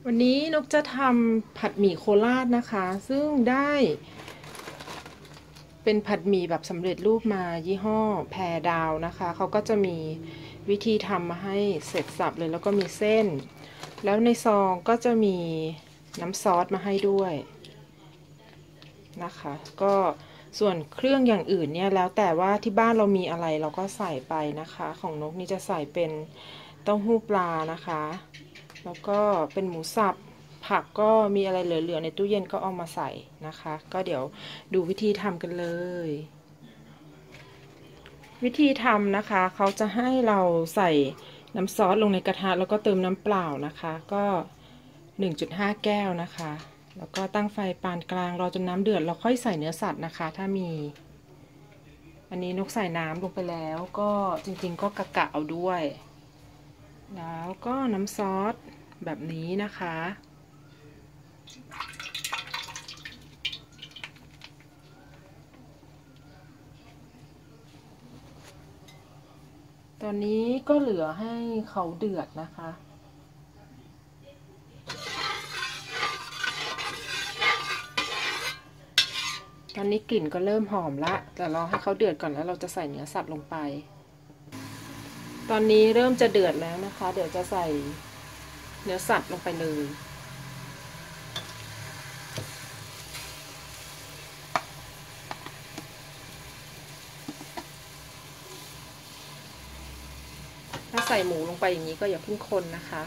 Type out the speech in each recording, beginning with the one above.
วันนี้นกจะทำผัดหมี่โคราชนะคะซึ่งได้เป็นผัดหมี่แบบสำเร็จรูปมายี่ห้อแพรดาวนะคะเขาก็จะมีวิธีทำมาให้เสร็จสับเลยแล้วก็มีเส้นแล้วในซองก็จะมีน้ำซอสมาให้ด้วยนะคะก็ส่วนเครื่องอย่างอื่นเนี่ยแล้วแต่ว่าที่บ้านเรามีอะไรเราก็ใส่ไปนะคะของนกนี่จะใส่เป็นเต้าหู้ปลานะคะแล้วก็เป็นหมูสับผักก็มีอะไรเหลือๆในตู้เย็นก็เอามาใส่นะคะก็เดี๋ยวดูวิธีทำกันเลยวิธีทำนะคะเขาจะให้เราใส่น้ำซอสลงในกระทะแล้วก็เติมน้ำเปล่านะคะก็ 1.5 แก้วนะคะแล้วก็ตั้งไฟปานกลางรอจนน้ำเดือดเราค่อยใส่เนื้อสัตว์นะคะถ้ามีอันนี้นกใส่น้ำลงไปแล้วก็จริงๆก็กะเอาด้วยแล้วก็น้ำซอสแบบนี้นะคะตอนนี้ก็เหลือให้เขาเดือดนะคะตอนนี้กลิ่นก็เริ่มหอมละแต่รอให้เขาเดือดก่อนแล้วเราจะใส่เนื้อสัตว์ลงไปตอนนี้เริ่มจะเดือดแล้วนะคะเดี๋ยวจะใส่เนื้อสัตว์ลงไปเลยถ้าใส่หมูลงไปอย่างนี้ก็อย่าเพิ่งคนนะคะ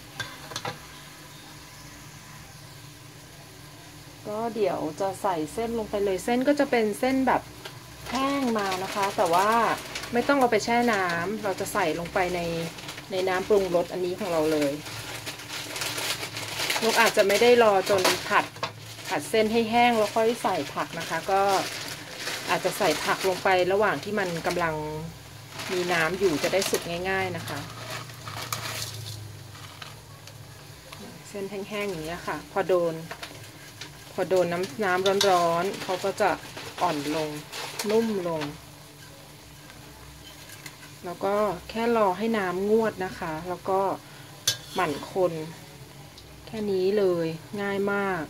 ก็เดี๋ยวจะใส่เส้นลงไปเลยเส้นก็จะเป็นเส้นแบบแห้งมานะคะแต่ว่าไม่ต้องเอาไปแช่น้ำเราจะใส่ลงไปในน้ำปรุงรสอันนี้ของเราเลยนกอาจจะไม่ได้รอจนผัดเส้นให้แห้งแล้วค่อยใส่ผักนะคะก็อาจจะใส่ผักลงไประหว่างที่มันกำลังมีน้ำอยู่จะได้สุกง่ายๆนะคะเส้นแห้งๆอย่างนี้ค่ะพอโดนน้ำร้อนๆเขาก็จะอ่อนลงนุ่มลงแล้วก็แค่รอให้น้ำงวดนะคะแล้วก็หมั่นคนแค่นี้เลยง่ายมาก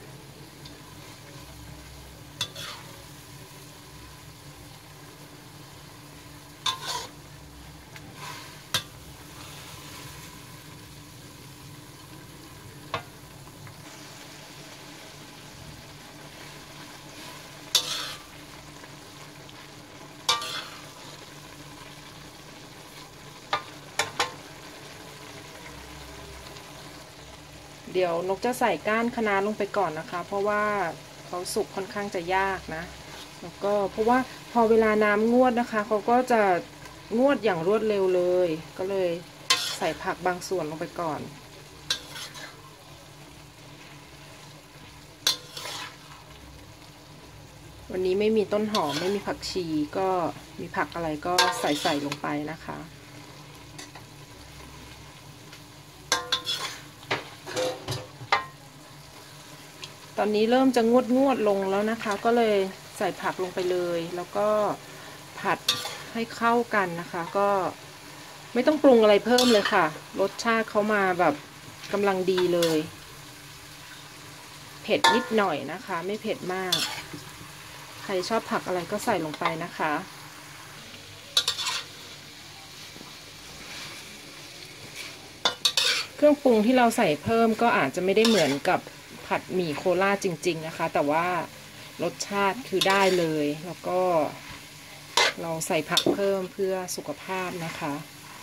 เดี๋ยวนกจะใส่ก้านคะน้าลงไปก่อนนะคะเพราะว่าเขาสุกค่อนข้างจะยากนะแล้วก็เพราะว่าพอเวลาน้ำงวดนะคะเขาก็จะงวดอย่างรวดเร็วเลยก็เลยใส่ผักบางส่วนลงไปก่อนวันนี้ไม่มีต้นหอมไม่มีผักชีก็มีผักอะไรก็ใส่ลงไปนะคะตอนนี้เริ่มจะงวดลงแล้วนะคะก็เลยใส่ผักลงไปเลยแล้วก็ผัดให้เข้ากันนะคะก็ไม่ต้องปรุงอะไรเพิ่มเลยค่ะรสชาติเขามาแบบกำลังดีเลยเผ็ดนิดหน่อยนะคะไม่เผ็ดมากใครชอบผักอะไรก็ใส่ลงไปนะคะเครื่องปรุงที่เราใส่เพิ่มก็อาจจะไม่ได้เหมือนกับผัดหมี่โคราชจริงๆนะคะแต่ว่ารสชาติคือได้เลยแล้วก็เราใส่ผักเพิ่มเพื่อสุขภาพนะคะ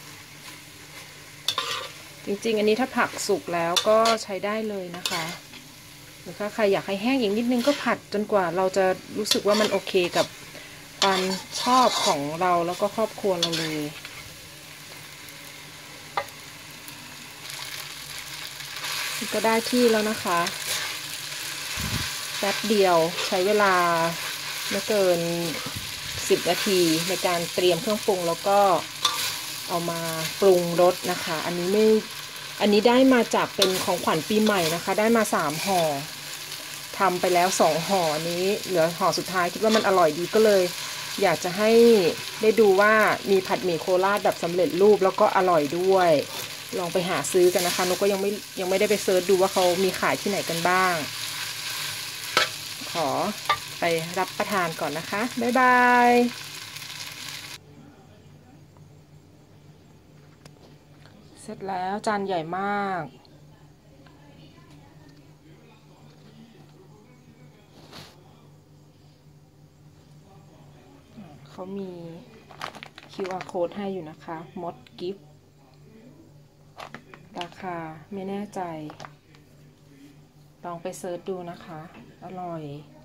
จริงๆอันนี้ถ้าผักสุกแล้วก็ใช้ได้เลยนะคะหรือถ้าใครอยากให้แห้งอีกนิดนึงก็ผัดจนกว่าเราจะรู้สึกว่ามันโอเคกับความชอบของเราแล้วก็ครอบครัวเราเลยก็ได้ที่แล้วนะคะแป๊บเดียวใช้เวลาไม่เกิน10 นาทีในการเตรียมเครื่องปรุงแล้วก็เอามาปรุงรสนะคะอันนี้ได้มาจากเป็นของขวัญปีใหม่นะคะได้มา3 ห่อทำไปแล้ว2 ห่อนี้เหลือห่อสุดท้ายคิดว่ามันอร่อยดีก็เลยอยากจะให้ได้ดูว่ามีผัดหมี่โคราชแบบสำเร็จรูปแล้วก็อร่อยด้วยลองไปหาซื้อกันนะคะนกก็ยังไม่ได้ไปเซิร์ชดูว่าเขามีขายที่ไหนกันบ้างขอไปรับประทานก่อนนะคะบ๊ายบายเสร็จแล้วจานใหญ่มากเขามี QR code ให้อยู่นะคะมดกิฟต์ราคาไม่แน่ใจลองไปเซิร์ชดูนะคะอร่อย